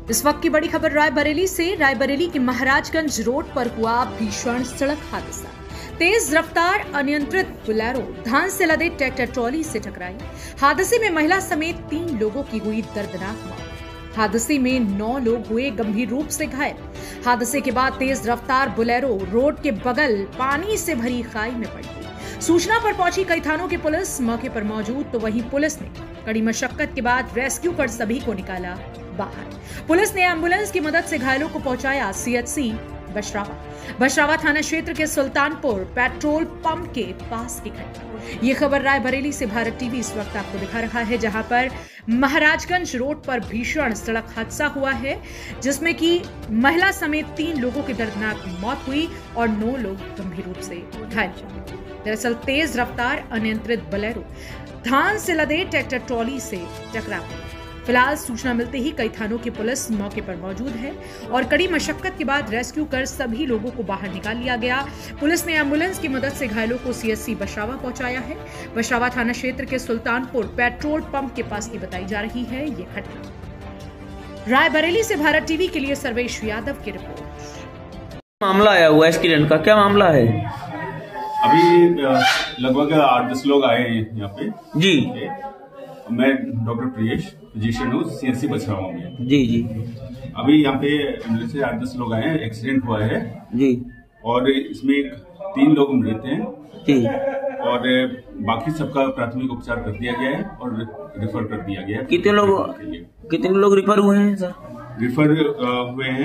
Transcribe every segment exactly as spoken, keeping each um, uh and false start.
इस वक्त की बड़ी खबर रायबरेली से। रायबरेली के महाराजगंज रोड पर हुआ भीषण सड़क हादसा। तेज रफ्तार अनियंत्रित बोलेरो धान से लदे ट्रैक्टर ट्रॉली से टकराई। हादसे में महिला समेत तीन लोगों की हुई दर्दनाक मौत। हादसे में नौ लोग हुए गंभीर रूप से घायल। हादसे के बाद तेज रफ्तार बोलेरो रोड के बगल पानी से भरी खाई में पड़ गई। सूचना पर पहुंची कई थानों की पुलिस मौके पर मौजूद, तो वहीं पुलिस ने कड़ी मशक्कत के बाद रेस्क्यू कर सभी को निकाला बाहर। पुलिस ने एम्बुलेंस की मदद से घायलों को पहुंचाया सीएचसी बशरावा। बशरावा थाना क्षेत्र के सुल्तानपुर पेट्रोल पंप के पास की घटना। ये खबर रायबरेली से भारत टीवी इस वक्त आपको दिखा रहा है, जहां पर महाराजगंज रोड पर भीषण सड़क हादसा हुआ है, जिसमें कि महिला समेत तीन लोगों की दर्दनाक मौत हुई और नौ लोग गंभीर रूप से घायल हुए। दरअसल तेज रफ्तार अनियंत्रित बोलेरो धान से लदे ट्रैक्टर ट्रॉली से टकरा गई। फिलहाल सूचना मिलते ही कई थानों की पुलिस मौके पर मौजूद है और कड़ी मशक्कत के बाद रेस्क्यू कर सभी लोगों को बाहर निकाल लिया गया। पुलिस ने एम्बुलेंस की मदद से घायलों को सीएचसी बशरावा पहुंचाया है। बशरावा थाना क्षेत्र के सुल्तानपुर पेट्रोल पंप के पास की बताई जा रही है ये घटना। रायबरेली से भारत टीवी के लिए सर्वेश यादव की रिपोर्ट। मामला आया हुआ एक्सीडेंट का, क्या मामला है? अभी लगभग आठ दस लोग आए हैं यहाँ पे जी। मैं डॉक्टर प्रियेश फिजिशियन हूँ, सीएचसी बछरावा में। जी जी। अभी यहाँ पे एम्बुलेंस से आठ दस लोग आए हैं, एक्सीडेंट हुआ है जी। और इसमें तीन लोग मृत हैं जी। और बाकी सबका प्राथमिक उपचार कर दिया गया है और रिफर कर दिया गया है। कितने लोग कितने लोग रिफर हुए हैं सर? रिफर हुए हैं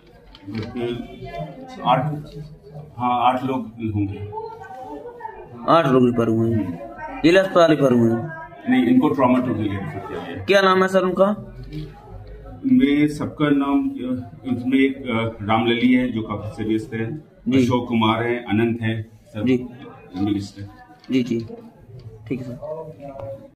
आठ, हाँ आठ लोग होंगे। आठ लोग रिफर हुए हैं, जिला अस्पताल रिफर हुए हैं? नहीं, इनको ट्रॉमा टू के लिए रेफर किया गया। क्या नाम है सर उनका? इनमें सबका नाम, इसमें एक रामलली है जो काफी सीरियस है, अशोक कुमार है, अनंत है, सब जी मिनिस्टर। जी जी ठीक है सर।